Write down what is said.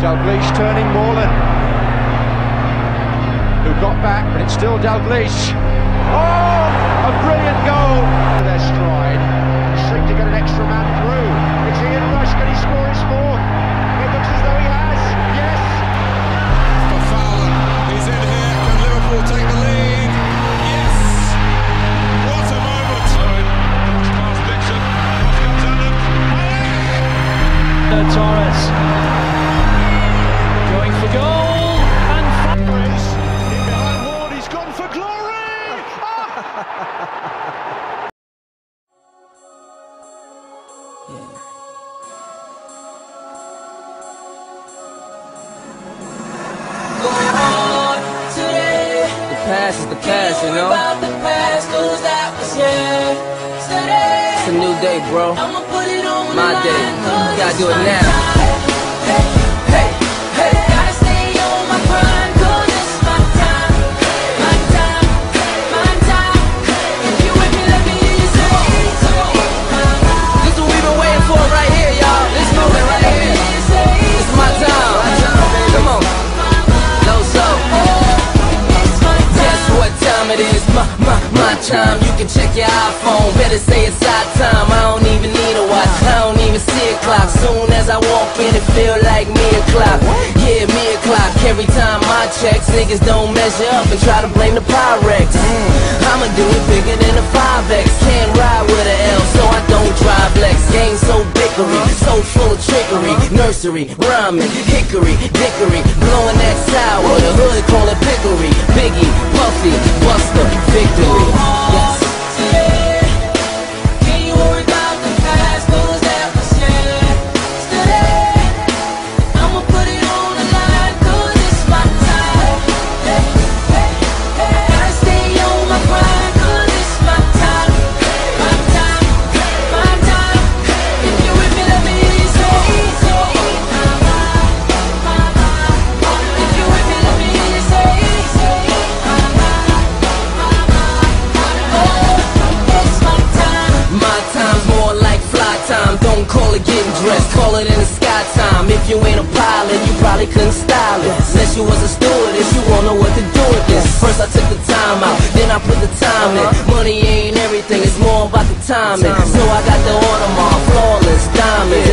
Dalglish turning Moreland, who got back, but it's still Dalglish. Oh, a brilliant goal! Their stride, Street to get an extra man through. It's Ian Rush, can he score his fourth? It looks as though he has, yes! For Fowler, he's in here, can Liverpool take the lead? Yes! What a moment! Cross past Dixon, cross comes Adam. Torres going for goal, and Torres in behind Ward, he's gone for glory! The past is the past, you know. It's a new day, bro. My day. You gotta do it now. My time, you can check your iPhone. Better say it's our time. I don't even need a watch, I don't even see a clock. Soon as I walk in, it feel like me o'clock. Yeah, me o'clock. Every time I check, niggas don't measure up and try to blame the Pyrex. I'ma do it bigger than a 5X. Can't ride with an L, so I don't drive Lex. Game so bickery, so full of trickery. Nursery, rhyming, hickory, dickory. Blowing that sour, the hood call it pickery. Biggie, Puffy, Buster, victory. Yes. Don't call it getting dressed, call it in the sky time. If you ain't a pilot, you probably couldn't style it. Unless you was a stewardess, you won't know what to do with this. First I took the time out, then I put the time in. Money ain't everything, it's more about the timing. So I got the Audemars, flawless diamonds.